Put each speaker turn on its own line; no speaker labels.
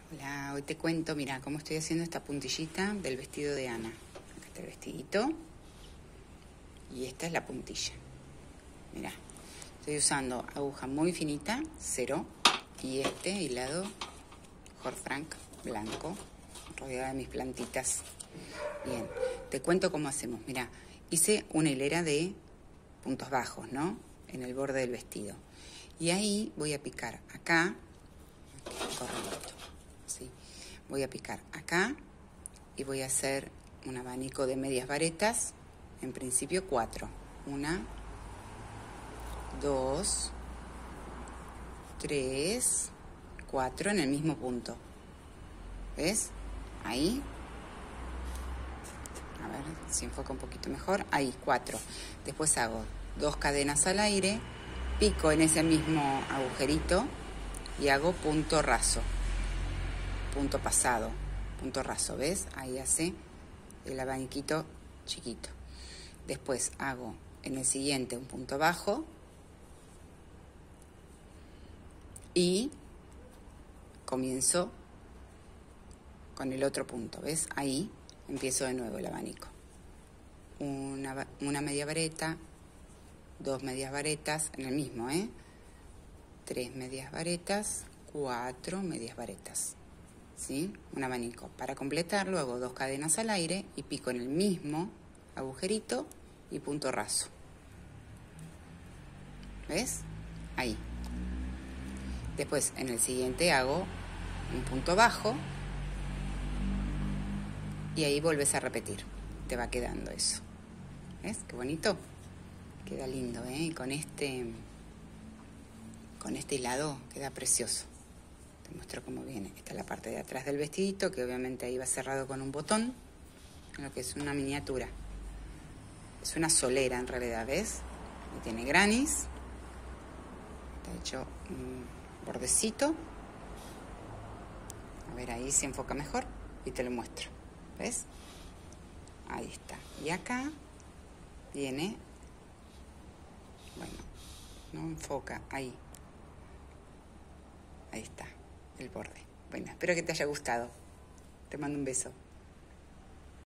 Hola, hoy te cuento, mira, cómo estoy haciendo esta puntillita del vestido de Ana. Acá está el vestidito. Y esta es la puntilla. Mira, estoy usando aguja muy finita, 0. Y este hilado Jorfranc blanco, rodeada de mis plantitas. Bien, te cuento cómo hacemos. Mira, hice una hilera de puntos bajos, ¿no? En el borde del vestido. Y ahí voy a picar acá. Correcto. ¿Sí? Voy a picar acá y voy a hacer un abanico de medias varetas, en principio 4. 1, 2, 3, 4 en el mismo punto. ¿Ves? Ahí. A ver si enfoca un poquito mejor. Ahí, 4. Después hago 2 cadenas al aire, pico en ese mismo agujerito y hago punto raso. Punto pasado, punto raso, ¿ves? Ahí hace el abaniquito chiquito. Después hago en el siguiente un punto bajo y comienzo con el otro punto, ¿ves? Ahí empiezo de nuevo el abanico. Una media vareta, 2 medias varetas, en el mismo, 3 medias varetas, 4 medias varetas. ¿Sí? Un abanico. Para completarlo hago 2 cadenas al aire y pico en el mismo agujerito y punto raso. ¿Ves? Ahí. Después en el siguiente hago un punto bajo y ahí vuelves a repetir. Te va quedando eso. ¿Ves? Qué bonito. Queda lindo, Y con este hilado queda precioso. Te muestro cómo viene. Esta es la parte de atrás del vestidito, que obviamente ahí va cerrado con un botón, en lo que es una miniatura. Es una solera en realidad, ¿ves? Y tiene granis. Está hecho un bordecito. A ver, ahí se enfoca mejor y te lo muestro. ¿Ves? Ahí está. Y acá viene, bueno, no enfoca, ahí. Ahí está. El borde. Bueno, espero que te haya gustado. Te mando un beso.